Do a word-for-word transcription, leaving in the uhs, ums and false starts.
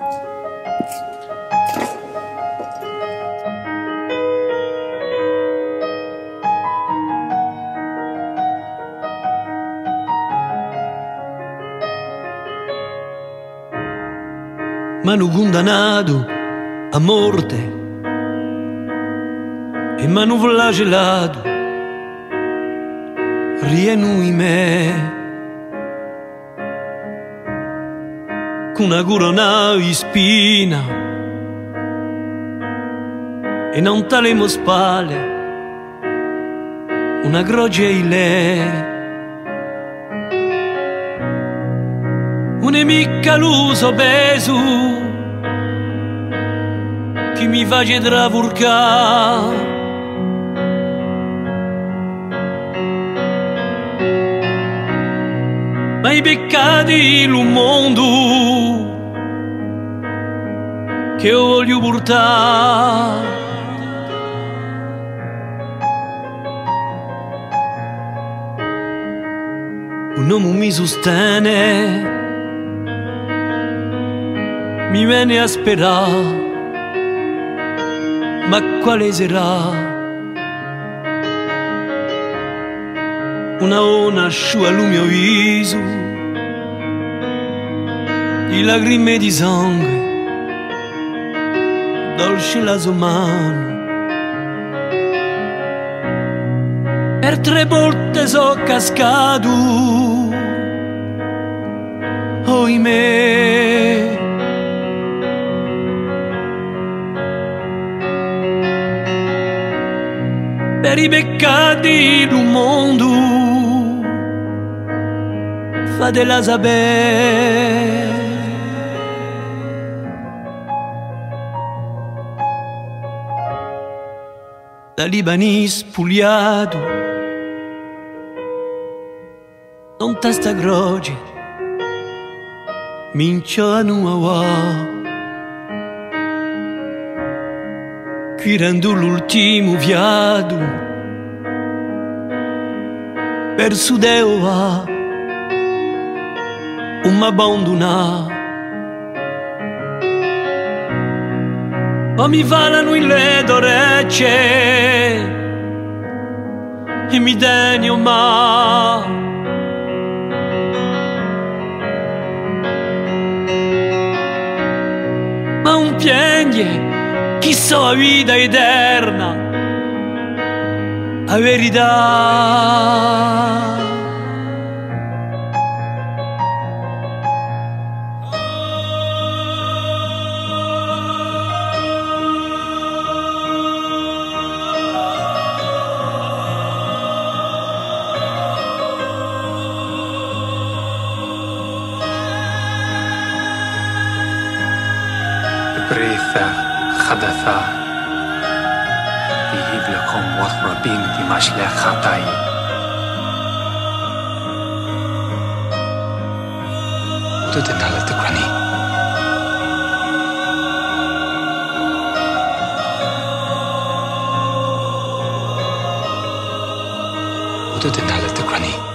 Manu condannato a morte e manu flagellato rienui me con una corona di spina e non talemo spalle una croce in lei. Un'emica l'uso peso che mi face trafurcare, ma i peccati del mondo che io voglio portare. Un uomo mi sostiene, mi viene a sperare, ma quale sarà? Una ona asciuga il mio viso di lacrime di sangue, dolce la sua mano. Per tre volte so cascato, oimè. Per i peccati del mondo fatela sapere. Da Libanis spugliato non testa croce minciano a wa. Qui rendo l'ultimo fiato per Sudeo va un m'abbandona o mi falano in le orecchie e mi degno ma ma un piange chi so la vita eterna, la verità. بريثة خدثا يهيب لكم وضربين دماش لا خطاي ودودنا لتكرني ودودنا لتكرني